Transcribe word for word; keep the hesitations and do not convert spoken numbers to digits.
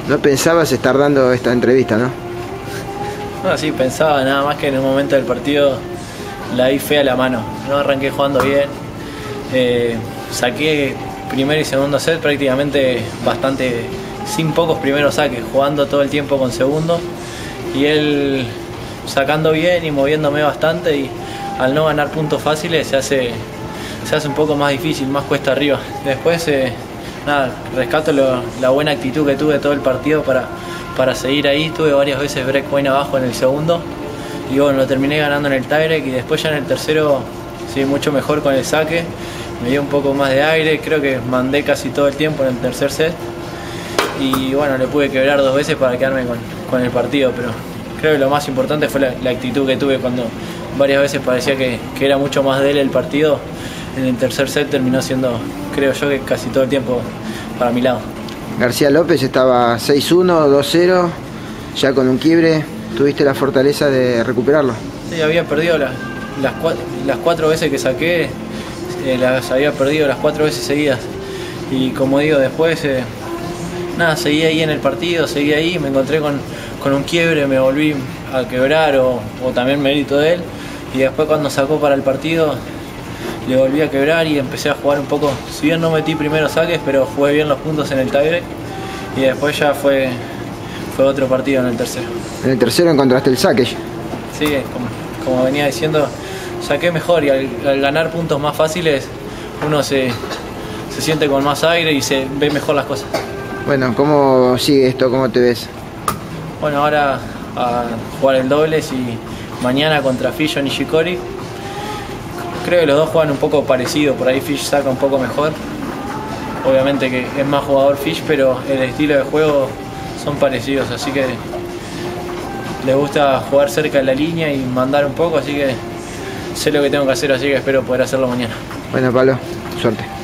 No pensabas estar dando esta entrevista, ¿no? No, sí, pensaba, nada más que en un momento del partido la di fea la mano. No arranqué jugando bien. Eh, saqué primer y segundo set prácticamente bastante, sin pocos primeros saques, jugando todo el tiempo con segundo. Y él sacando bien y moviéndome bastante, y al no ganar puntos fáciles se hace, se hace un poco más difícil, más cuesta arriba. Después, eh, nada, rescato lo, la buena actitud que tuve todo el partido para, para seguir ahí. Tuve varias veces break point abajo en el segundo y bueno, lo terminé ganando en el tiebreak, y después ya en el tercero sí, mucho mejor con el saque. Me dio un poco más de aire, creo que mandé casi todo el tiempo en el tercer set y bueno, le pude quebrar dos veces para quedarme con, con el partido, pero creo que lo más importante fue la, la actitud que tuve cuando varias veces parecía que, que era mucho más de él el partido. En el tercer set terminó siendo, creo yo, que casi todo el tiempo para mi lado. García López estaba seis uno, dos cero, ya con un quiebre. ¿Tuviste la fortaleza de recuperarlo? Sí, había perdido la, las, cuatro, las cuatro veces que saqué, eh, las había perdido las cuatro veces seguidas. Y como digo, después, eh, nada, seguí ahí en el partido, seguí ahí, me encontré con, con un quiebre, me volví a quebrar, o, o también mérito de él. Y después cuando sacó para el partido, le volví a quebrar y empecé a jugar un poco. Si bien no metí primeros saques, pero jugué bien los puntos en el tiebreak. Y después ya fue, fue otro partido en el tercero. En el tercero encontraste el saque. Sí, como, como venía diciendo, saqué mejor, y al, al ganar puntos más fáciles uno se, se siente con más aire y se ve mejor las cosas. Bueno, ¿cómo sigue esto? ¿Cómo te ves? Bueno, ahora a jugar el dobles y mañana contra Fish o Nishikori. Creo que los dos juegan un poco parecido, por ahí Fish saca un poco mejor. Obviamente que es más jugador Fish, pero el estilo de juego son parecidos, así que les gusta jugar cerca de la línea y mandar un poco, así que sé lo que tengo que hacer, así que espero poder hacerlo mañana. Bueno, Pablo, suerte.